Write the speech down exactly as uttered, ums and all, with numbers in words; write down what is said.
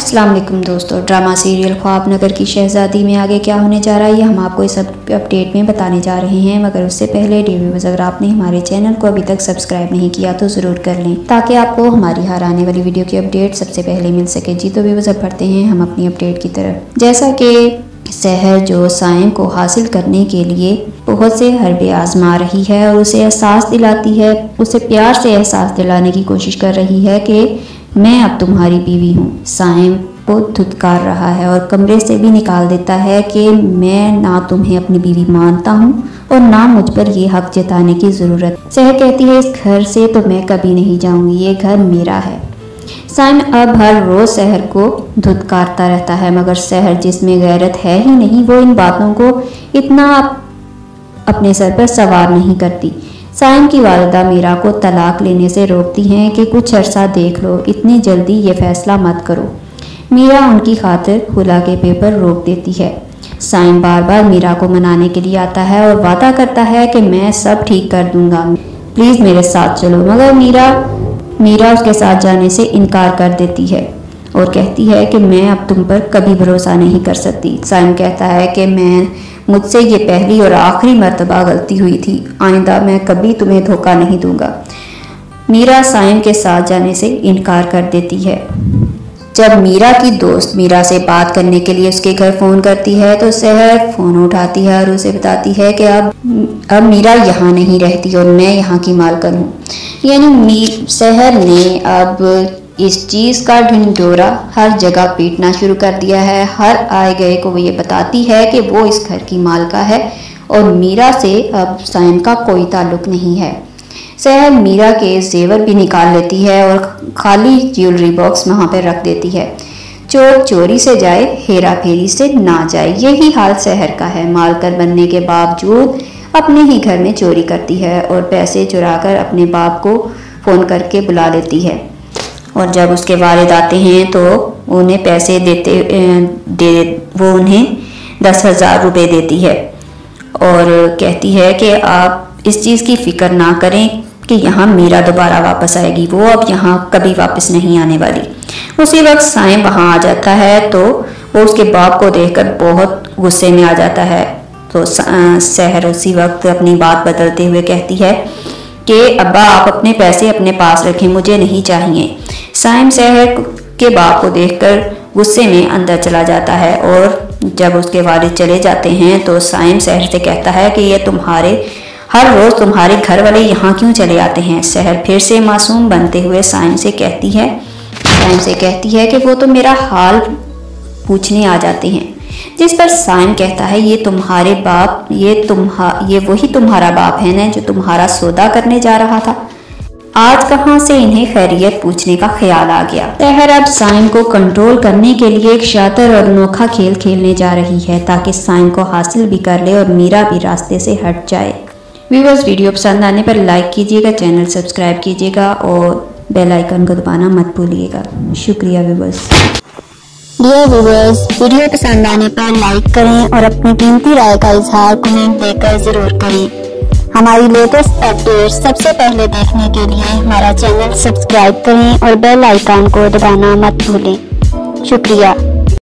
अस्सलाम वालेकुम दोस्तों, ड्रामा सीरियल ख्वाब नगर की शहजादी में आगे क्या होने जा रहा है ये हम आपको इस अपडेट में बताने जा रहे हैं। मगर उससे पहले व्यूअर्स, अगर आपने हमारे चैनल को अभी तक सब्सक्राइब नहीं किया तो ज़रूर कर लें ताकि आपको हमारी हर आने वाली वीडियो की अपडेट सबसे पहले मिल सके। जी तो व्यूअर्स, अब बढ़ते हैं हम अपनी अपडेट की तरफ। जैसा कि सहर जो साइम को हासिल करने के लिए बहुत से हरबे आजमा रही है और उसे एहसास दिलाती है, उसे प्यार से एहसास दिलाने की कोशिश कर रही है कि मैं अब तुम्हारी बीवी हूँ। साइम को धुतकार रहा है और कमरे से भी निकाल देता है कि मैं ना तुम्हें अपनी बीवी मानता हूँ और ना मुझ पर ये हक जताने की ज़रूरत। सहर कहती है इस घर से तो मैं कभी नहीं जाऊँगी, ये घर मेरा है। साइम अब हर रोज़ सहर को धुतकारता रहता है, मगर सहर जिसमें गैरत है ही नहीं वो इन बातों को इतना अपने सर पर सवार नहीं करती। साइम की वालिदा मीरा को तलाक लेने से रोकती हैं कि कुछ अरसा देख लो, इतनी जल्दी ये फैसला मत करो। मीरा उनकी खातिर खुला के पेपर रोक देती है। साइम बार बार मीरा को मनाने के लिए आता है और वादा करता है कि मैं सब ठीक कर दूंगा, प्लीज़ मेरे साथ चलो। मगर मीरा मीरा उसके साथ जाने से इनकार कर देती है और कहती है कि मैं अब तुम पर कभी भरोसा नहीं कर सकती। साइम कहता है कि मैं मुझसे ये पहली और आखिरी मर्तबा गलती हुई थी, आइंदा मैं कभी तुम्हें धोखा नहीं दूंगा। मीरा साइम के साथ जाने से इनकार कर देती है। जब मीरा की दोस्त मीरा से बात करने के लिए उसके घर फ़ोन करती है तो सहर फ़ोन उठाती है और उसे बताती है कि अब अब मीरा यहाँ नहीं रहती और मैं यहाँ की मालकिन हूँ। यानी सहर ने अब इस चीज़ का ढिंढोरा हर जगह पीटना शुरू कर दिया है। हर आए गए को वो ये बताती है कि वो इस घर की मालका है और मीरा से अब साइम का कोई ताल्लुक नहीं है। सहर मीरा के जेवर भी निकाल लेती है और खाली ज्वेलरी बॉक्स वहाँ पर रख देती है। चोर चोरी से जाए, हेरा फेरी से ना जाए, यही हाल सहर का है। मालकर बनने के बावजूद अपने ही घर में चोरी करती है और पैसे चुराकर अपने बाप को फ़ोन करके बुला लेती है और जब उसके वालिद आते हैं तो उन्हें पैसे देते दे वो उन्हें दस हज़ार रुपये देती है और कहती है कि आप इस चीज़ की फ़िक्र ना करें कि यहाँ मीरा दोबारा वापस आएगी, वो अब यहाँ कभी वापस नहीं आने वाली। उसी वक्त साइम वहाँ आ जाता है तो वो उसके बाप को देखकर बहुत गुस्से में आ जाता है। तो सहर उसी वक्त अपनी बात बदलते हुए कहती है कि अब्बा आप अपने पैसे अपने पास रखें, मुझे नहीं चाहिए। साइम सहर के बाप को देखकर गुस्से में अंदर चला जाता है और जब उसके वालिद चले जाते हैं तो साइम सहर से कहता है कि ये तुम्हारे हर रोज़ तुम्हारे घर वाले यहाँ क्यों चले आते हैं। सहर फिर से मासूम बनते हुए साइम से कहती है साइम से कहती है कि वो तो मेरा हाल पूछने आ जाते हैं, जिस पर साइम कहता है ये तुम्हारे बाप ये तुम्हा ये वही तुम्हारा बाप है ना जो तुम्हारा सौदा करने जा रहा था। आज कहाँ से इन्हें खैरियत पूछने का ख्याल आ गया। सहर अब साइम को कंट्रोल करने के लिए एक शातिर और अनोखा खेल खेलने जा रही है ताकि साइम को हासिल भी कर ले और मीरा भी रास्ते से हट जाए। व्यूअर्स, वीडियो पसंद आने पर लाइक कीजिएगा, चैनल सब्सक्राइब कीजिएगा और बेल आइकन को दबाना मत भूलिएगा। शुक्रिया व्यूअर्स। डियर व्यूअर्स, वीडियो पसंद आने पर लाइक करें और अपनी कीमती राय का इजहार कमेंट देकर जरूर करें। हमारी लेटेस्ट अपडेट सबसे पहले देखने के लिए हमारा चैनल सब्सक्राइब करें और बेल आइकन को दबाना मत भूलें। शुक्रिया।